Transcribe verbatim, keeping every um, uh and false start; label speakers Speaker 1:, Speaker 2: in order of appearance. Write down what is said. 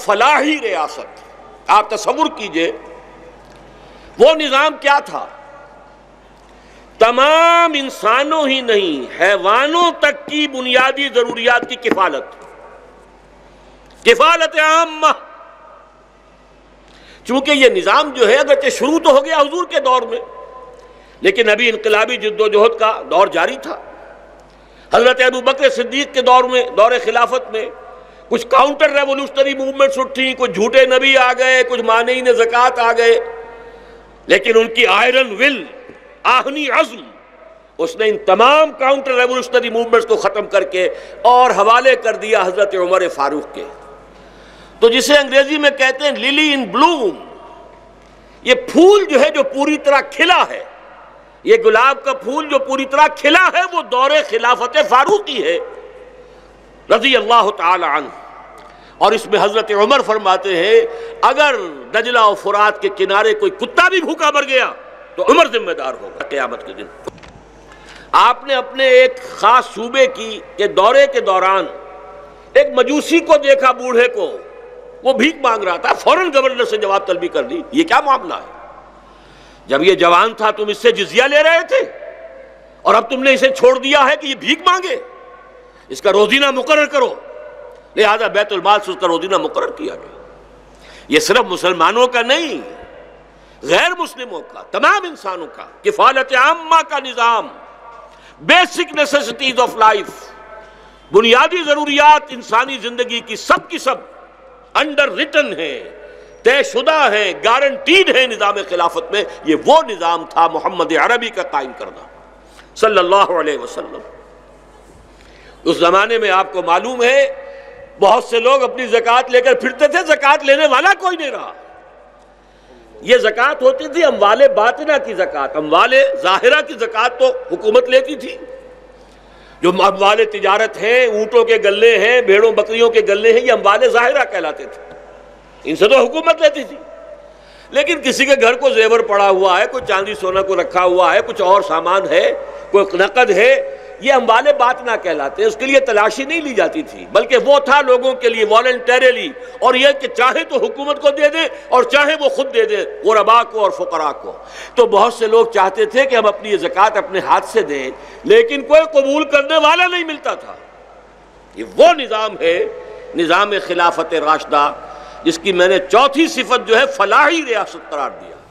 Speaker 1: فلاحی ریاست. آپ تصور کیجئے وہ نظام کیا تھا. تمام انسانوں ہی نہیں، حیوانوں تک کی بنیادی ضروریات کی کفالت کفالت عامہ. چونکہ یہ نظام جو ہے اگرچہ شروع تو ہو گیا حضور کے دور میں، لیکن ابھی انقلابی جد و جہد کا دور جاری تھا. حضرت ابو بکر صدیق کے دور میں، دور خلافت میں کچھ کاؤنٹر ریولوشنری موومنٹس اٹھی، کچھ جھوٹے نبی آ گئے، کچھ مانعین زکوٰۃ آ گئے، لیکن ان کی آئرن ول، آہنی عزم، اس نے ان تمام کاؤنٹر ریولوشنری موومنٹس کو ختم کر کے اور حوالے کر دیا حضرت عمر فاروق کے. تو جسے انگریزی میں کہتے ہیں للی ان بلوم، یہ پھول جو ہے جو پوری طرح کھلا ہے، یہ گلاب کا پھول جو پوری طرح کھلا ہے، وہ دور خلافت فاروقی ہے رضی اللہ تعالی عنہ. اور اس میں حضرت عمر فرماتے ہیں اگر دجلہ و فرات کے کنارے کوئی کتا بھی بھوکا مر گیا تو عمر ذمہ دار ہوگا قیامت کے دن. آپ نے اپنے ایک خاص صوبے کی کے دورے کے دوران ایک مجوسی کو دیکھا، بوڑھے کو، وہ بھیک مانگ رہا تھا. فوراً گورنر سے جواب طلبی کر دی. یہ کیا معاملہ ہے؟ جب یہ جوان تھا تم اس سے جزیہ لے رہے تھے اور اب تم نے اسے چھوڑ دیا ہے کہ یہ بھیک مانگے. اس کا روزینہ مقرر کرو. لہذا بیت المال سے اس کا روزینہ مقرر کیا گیا. یہ صرف مسلمانوں کا نہیں، غیر مسلموں کا، تمام انسانوں کا کفالت عامہ کا نظام. بیسک نیسیسٹیز آف لائف، بنیادی ضروریات انسانی زندگی کی سب کی سب انڈر ریٹن ہے، طے شدہ ہے، گارنٹیڈ ہے نظام خلافت میں. یہ وہ نظام تھا محمد عربی کا قائم کرنا صلی اللہ علیہ وسلم. اس زمانے میں آپ کو معلوم ہے بہت سے لوگ اپنی زکوٰۃ لے کر پھرتے تھے، زکوٰۃ لینے والا کوئی نہیں رہا. یہ زکوٰۃ ہوتی تھی اموال باطنہ کی زکوٰۃ. اموال ظاہرہ کی زکوٰۃ تو حکومت لیتی تھی. جو اموال تجارت ہیں، اونٹوں کے گلے ہیں، بھیڑوں بکریوں کے گلے ہیں، یہ اموال ظاہرہ کہلاتے تھے. ان سے تو حکومت لیتی تھی. لیکن کسی کے گھر کو زیور پڑا ہوا ہے، کوئی چاندی سونا کو رکھا ہوا ہے، کچھ اور سامان ہے، کوئی نقد ہے، یہ اموال باطنہ کہلاتے ہیں. اس کے لیے تلاشی نہیں لی جاتی تھی، بلکہ وہ تھا لوگوں کے لیے والنٹیرلی. اور یہ کہ چاہے تو حکومت کو دے دے اور چاہے وہ خود دے دے غرباء کو اور فقراء کو. تو بہت سے لوگ چاہتے تھے کہ ہم اپنی یہ زکوٰۃ اپنے ہاتھ سے دیں، لیکن کوئی قبول کرنے والا نہیں ملتا تھا. یہ وہ نظام ہے، نظام خلافت راشدہ، جس کی میں نے چوتھی صفت جو ہے فلاحی ریاست قرار دیا.